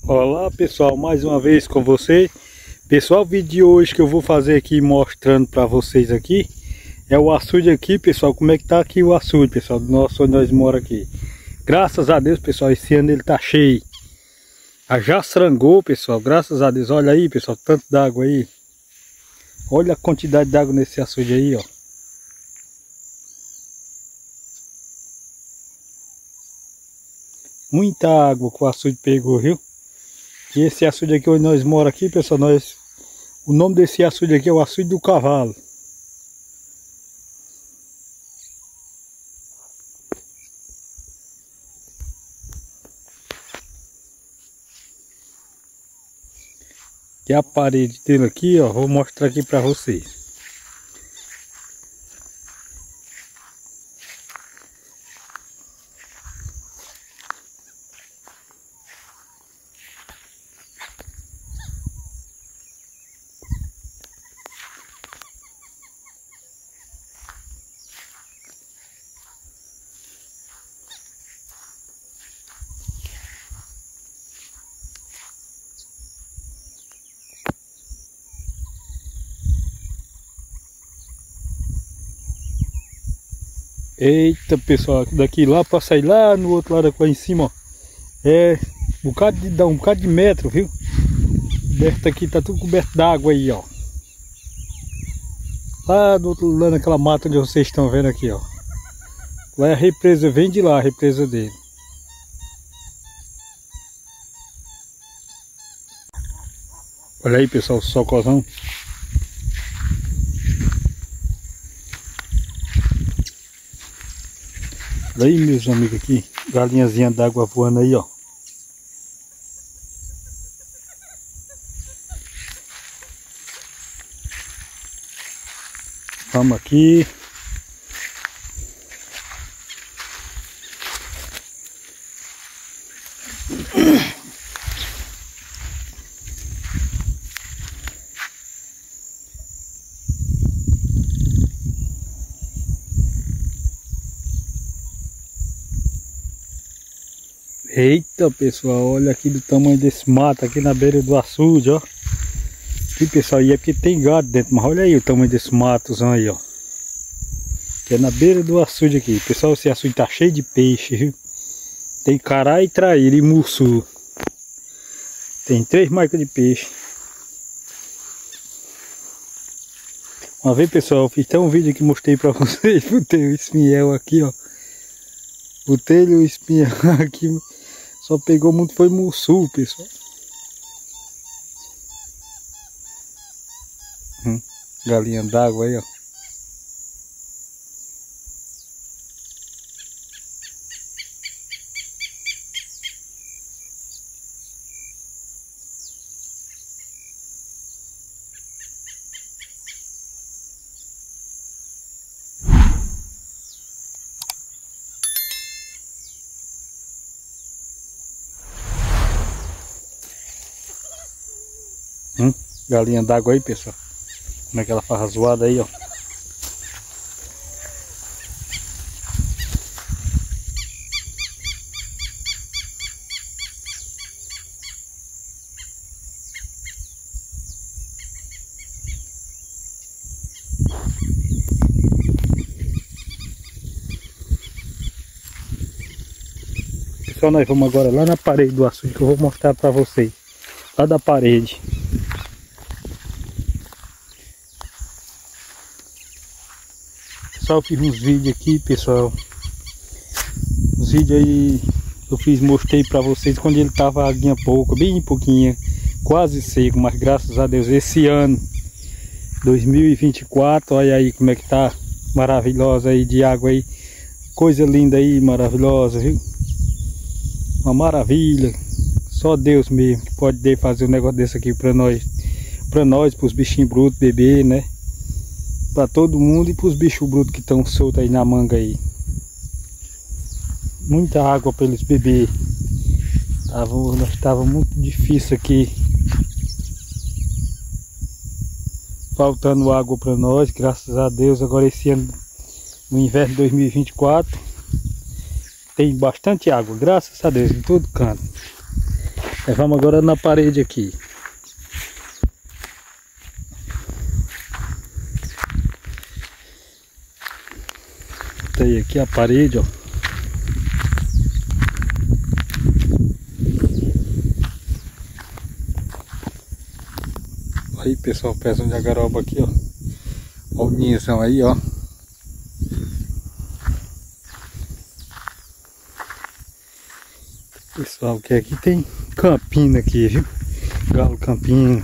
Olá pessoal, mais uma vez com vocês. Pessoal, o vídeo de hoje que eu vou fazer aqui mostrando para vocês aqui é o açude aqui, pessoal. Como é que tá aqui o açude, pessoal, do nosso onde nós moramos aqui. Graças a Deus, pessoal, esse ano ele tá cheio. Já srangou, pessoal, graças a Deus. Olha aí, pessoal, tanto d'água aí. Olha a quantidade de água nesse açude aí, ó. Muita água que o açude pegou, viu? E esse açude aqui onde nós moramos aqui, pessoal, o nome desse açude aqui é o açude do cavalo. E a parede dele aqui, ó, vou mostrar aqui para vocês. Eita, pessoal, daqui lá para sair lá no outro lado lá em cima, ó, dá um bocado de metro, viu? Coberto aqui, tá tudo coberto d'água aí, ó. Lá do outro lado naquela mata onde vocês estão vendo aqui, ó. Lá é a represa, vem de lá a represa dele. Olha aí, pessoal, o socozão. Olha aí, meus amigos, aqui, galinhazinha d'água voando aí, ó. Vamos aqui. Eita, pessoal, olha aqui do tamanho desse mato aqui na beira do açude, ó. Aqui, pessoal, e é porque tem gado dentro, mas olha aí o tamanho desse matozão aí, ó. Que é na beira do açude aqui. Pessoal, esse açude tá cheio de peixe, viu? Tem cará e traíra e mussu. Tem 3 marcas de peixe. Uma vez, pessoal, eu fiz até um vídeo que mostrei pra vocês. Botei o espinhel aqui, ó. Botei o espinhel aqui. Só pegou muito, foi mussu, pessoal. Galinha d'água aí, ó. Galinha d'água aí, pessoal. Como é que ela faz zoada aí, ó. Pessoal, nós vamos agora lá na parede do açude que eu vou mostrar pra vocês. Lá da parede. Pessoal, eu fiz uns vídeos aqui, pessoal. Os vídeos aí eu fiz, mostrei pra vocês quando ele tava aguinha pouco, bem pouquinha, quase seco, mas graças a Deus esse ano 2024, olha aí como é que tá maravilhosa aí de água aí, coisa linda aí, maravilhosa, viu? Uma maravilha. Só Deus mesmo que pode fazer um negócio desse aqui pra nós, pros bichinhos brutos beber, né? Pra todo mundo e pros bichos brutos que estão soltos aí na manga aí. Muita água para eles beber. Tava muito difícil aqui. Faltando água para nós, graças a Deus. Agora esse ano, no inverno de 2024, tem bastante água, graças a Deus, em todo canto. Vamos agora na parede aqui. Tem aqui a parede, ó. Aí, pessoal, peçam de agaroba aqui, ó. Olha o ninhozão aí, ó. Pessoal, que aqui tem campina aqui, viu? Galo campino.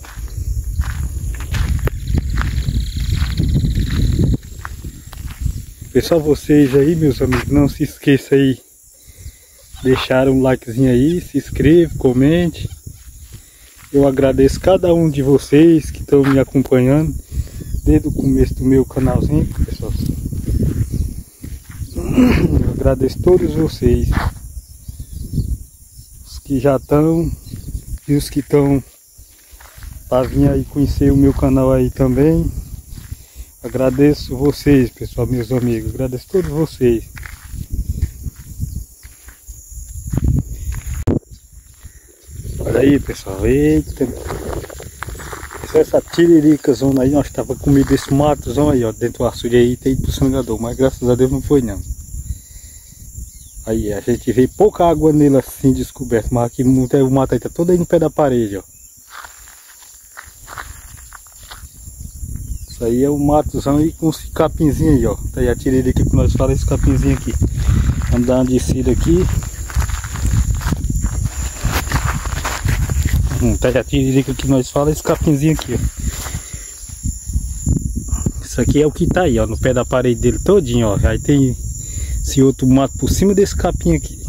Pessoal, vocês aí, meus amigos, não se esqueçam aí. Deixar um likezinho aí, se inscreva, comente. Eu agradeço cada um de vocês que estão me acompanhando desde o começo do meu canalzinho, pessoal. Eu agradeço todos vocês. Os que já estão e os que estão para vir aí conhecer o meu canal aí também. Agradeço vocês, pessoal, meus amigos. Agradeço todos vocês. Olha aí, pessoal. Eita. Essa tiririca zona aí, nós tava com medo desse matozão aí, ó. Dentro do açude aí tem pro sangador, mas graças a Deus não foi não. Aí a gente vê pouca água nele assim descoberto, mas aqui o mato aí tá todo aí no pé da parede, ó. Isso aí é o matozão aí com os capinzinhos aí, ó. Tá aí a tiririca que nós falamos, esse capinzinho aqui. Vamos dar uma descida aqui. Tá aí a tiririca que nós falamos, esse capinzinho aqui, ó. Isso aqui é o que tá aí, ó, no pé da parede dele todinho, ó. Aí tem esse outro mato por cima desse capim aqui.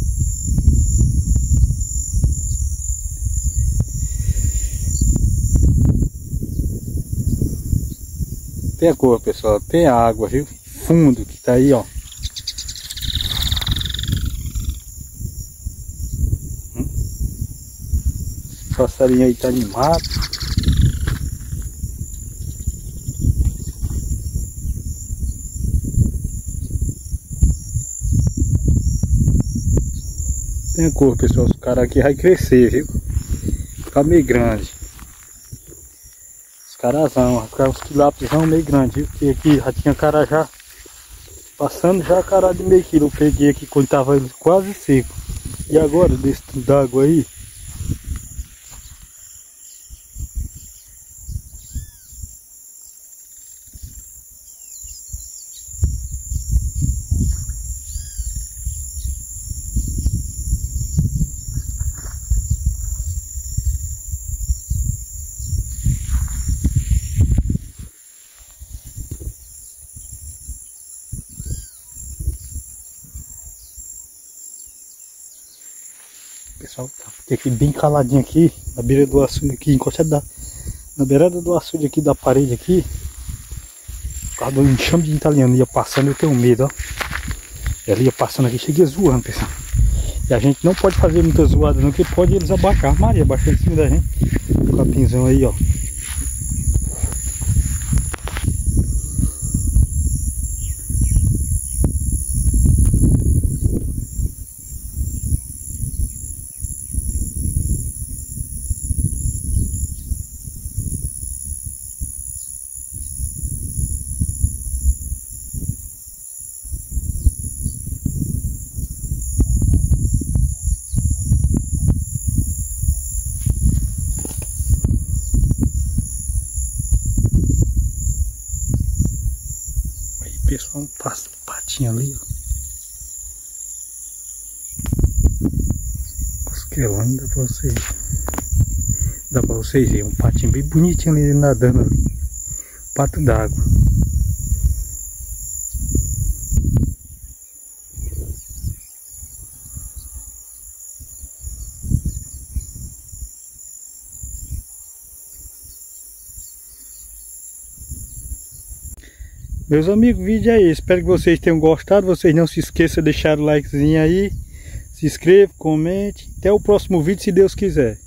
Tem a cor, pessoal, tem a água, viu? Fundo que tá aí, ó. O passarinho aí tá animado. Tem a cor, pessoal, os caras aqui vai crescer, viu? Ficar meio grande. Os carazão, vai ficar uns tilapizão meio grande, viu? Porque aqui já tinha cara já passando já cara de meio quilo. Eu peguei aqui quando tava ele quase seco. E agora, desse d'água aí, pessoal, fiquei aqui bem caladinho aqui, na beira do açude aqui, encostado na beirada do açude aqui, da parede aqui. Por causa do enxame de italiano ia passando, eu tenho medo, ó. Ela ia passando aqui, cheguei zoando, pessoal. E a gente não pode fazer muita zoada não, porque pode eles abaixar. Maria, abaixou em cima da gente. O capinzão aí, ó. Pessoal, um patinho ali, ó. Cosquelando, dá pra vocês verem, um patinho bem bonitinho ali nadando ali. Pato d'água. Meus amigos, o vídeo é esse. Espero que vocês tenham gostado. Vocês não se esqueçam de deixar o likezinho aí. Se inscreva, comente. Até o próximo vídeo, se Deus quiser.